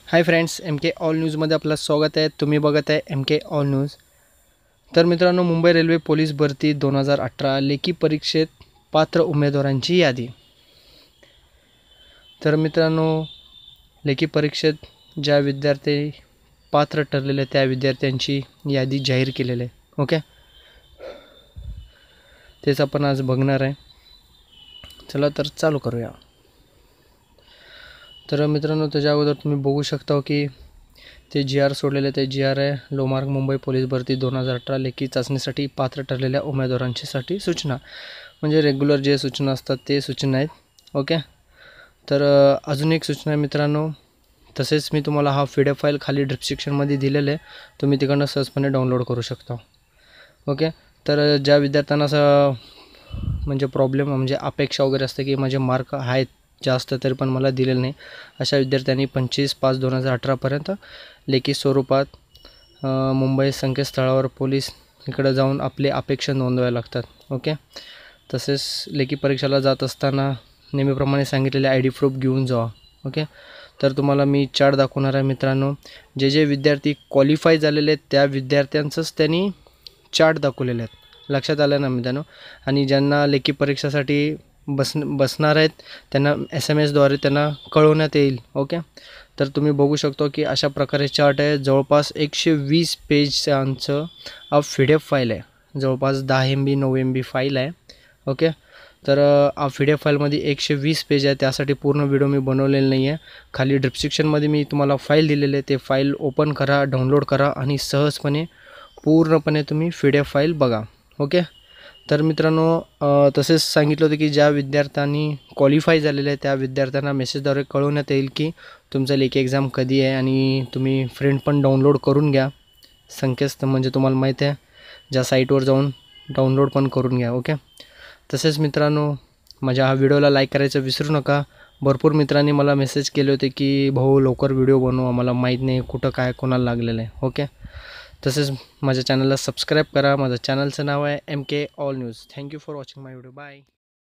हाय friends, M K all न्यूज़मध्ये आपलं स्वागत आहे। तुम्ही बघत आहे एम के ऑल न्यूज़। तर मित्रांनो, मुंबई रेल्वे पोलीस भरती 2018 लेखी परीक्षेत पात्र उमेदवारांची यादी। तर मित्रांनो, लेखी परीक्षेत ज्या विद्यार्थी पात्र ठरलेले त्या विद्यार्थ्यांची यादी जाहीर केलेली आहे। ओके, तेच आपण आज बघणार आहे। चला तर चालू करूया। तर मित्रांनो, त्याच्या अगोदर तुम्ही बघू शकता की ते GR सोडलेले ते GR आहे लोहमार्ग मुंबई पोलीस भरती 2018 लेखी चाचणीसाठी पात्र ठरलेल्या उमेदवारांसाठी सूचना, म्हणजे रेग्युलर जे सूचना असतात ते सूचना आहेत। ओके, तर अजून एक सूचना आहे मित्रांनो, तसेच मी तुम्हाला हा PDF फाईल खाली डिस्क्रिप्शनमध्ये दिलेले आहे, तुम्ही तिकडनं सहजपणे डाउनलोड करू शकता। ओके, तर ज्या विद्यार्थ्यांना असं म्हणजे प्रॉब्लेम म्हणजे अपेक्षा वगैरे असते की माझे मार्क आहेत जास्त तरी पण मला दिलेलं नाही, अशा विद्यार्थ्यांनी 25/5/2018 पर्यंत लेखी स्वरूपात मुंबई संकेतस्थळावर पोलीस इकडे जाऊन आपली अपेक्षा नोंदवायला लागतात। ओके, तसेच लेखी परीक्षेला जात असताना नेहमीप्रमाणे सांगितलेले ID प्रूफ घेऊन जावा। ओके, तर तुम्हाला मी चार्ट दाखवणार आहे मित्रांनो, जे विद्यार्थी क्वालिफाय झालेले आहेत त्या विद्यार्थ्यांचंच त्यांनी चार्ट दाखवलेले आहेत। लक्षात आलं ना मित्रांनो? आणि ज्यांना लेखी परीक्षेसाठी बसणार आहेत त्यांना SMS द्वारे त्यांना कळवण्यात येईल। ओके, तर तुम्ही बघू शकतो की अशा प्रकारे चार्ट आहे। जवळपास 120 पेजचं PDF फाईल आहे, जवळपास 10 MB 9 MB फाईल आहे। ओके, तर PDF फाईलमध्ये 120 पेज आहे, त्यासाठी पूर्ण व्हिडिओ मी बनवलेला नाही आहे। खाली डिस्क्रिप्शनमध्ये मी तुम्हाला फाईल दिलेले आहे, ते फाईल ओपन करा, डाउनलोड करा आणि सहजपणे पूर्णपणे तुम्ही PDF फाईल बघा। ओके, तर मित्रांनो, तसेच सांगितलं होतं की ज्या विद्यार्थ्यांनी क्वालिफाय झालेले आहे त्या विद्यार्थ्यांना मेसेजद्वारे कळवण्यात येईल की तुमचं लेखी एक्झाम कधी आहे, आणि तुम्ही फ्रेंड पण डाउनलोड करून घ्या संकेतस्थळ, म्हणजे तुम्हाला माहीत आहे ज्या साईटवर जाऊन डाउनलोड पण करून घ्या। ओके, तसेच मित्रांनो, माझ्या हा व्हिडिओला लाईक करायचं विसरू नका। भरपूर मित्रांनी मला मेसेज केले होते की भाऊ लवकर व्हिडिओ बनव, आम्हाला माहीत नाही कुठं काय कोणाला लागलेलं आहे। ओके, तसेच माझ्या चॅनलला सबस्क्राईब करा। माझं चॅनलचं नाव आहे MK all news. Thank you for watching my video. Bye.